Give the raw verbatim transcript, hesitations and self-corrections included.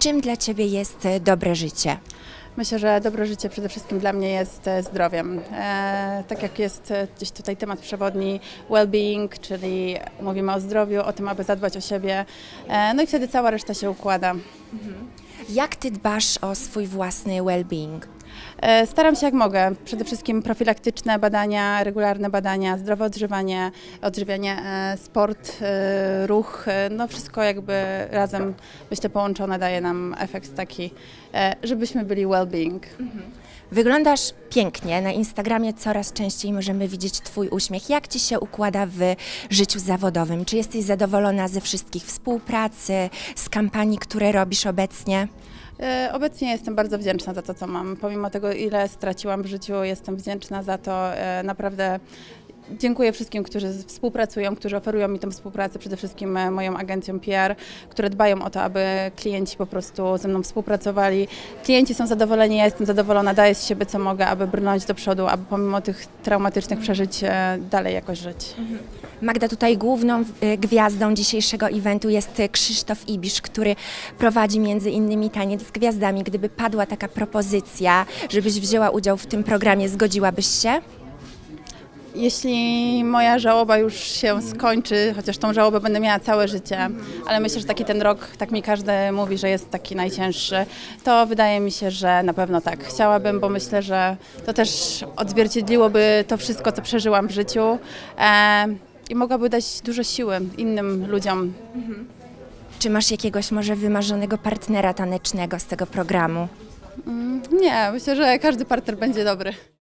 Czym dla Ciebie jest e, dobre życie? Myślę, że dobre życie przede wszystkim dla mnie jest e, zdrowiem. E, tak jak jest e, gdzieś tutaj temat przewodni well-being, czyli mówimy o zdrowiu, o tym, aby zadbać o siebie, e, no i wtedy cała reszta się układa. Jak Ty dbasz o swój własny well-being? E, Staram się jak mogę. Przede wszystkim profilaktyczne badania, regularne badania, zdrowe odżywianie, odżywianie, e, sport, e, ruch, e, no wszystko jakby razem, myślę, połączone daje nam efekt taki, e, żebyśmy byli well-being. Wyglądasz pięknie, na Instagramie coraz częściej możemy widzieć Twój uśmiech. Jak Ci się układa w życiu zawodowym? Czy jesteś zadowolona ze wszystkich współpracy, z kampanii, które robisz obecnie? E, Obecnie jestem bardzo wdzięczna za to, co mam. Pomimo tego, ile straciłam w życiu, jestem wdzięczna za to. E, Naprawdę dziękuję wszystkim, którzy współpracują, którzy oferują mi tę współpracę, przede wszystkim e, moją agencją P R, które dbają o to, aby klienci po prostu ze mną współpracowali. Klienci są zadowoleni, ja jestem zadowolona, daję z siebie co mogę, aby brnąć do przodu, aby pomimo tych traumatycznych przeżyć e, dalej jakoś żyć. Magda, tutaj główną y, gwiazdą dzisiejszego eventu jest y, Krzysztof Ibisz, który prowadzi między innymi Taniec z Gwiazdami. Gdyby padła taka propozycja, żebyś wzięła udział w tym programie, zgodziłabyś się? Jeśli moja żałoba już się skończy, chociaż tą żałobę będę miała całe życie, ale myślę, że taki ten rok, tak mi każdy mówi, że jest taki najcięższy, to wydaje mi się, że na pewno tak. Chciałabym, bo myślę, że to też odzwierciedliłoby to wszystko, co przeżyłam w życiu e, i mogłaby dać dużo siły innym ludziom. Czy masz jakiegoś może wymarzonego partnera tanecznego z tego programu? Nie, myślę, że każdy partner będzie dobry.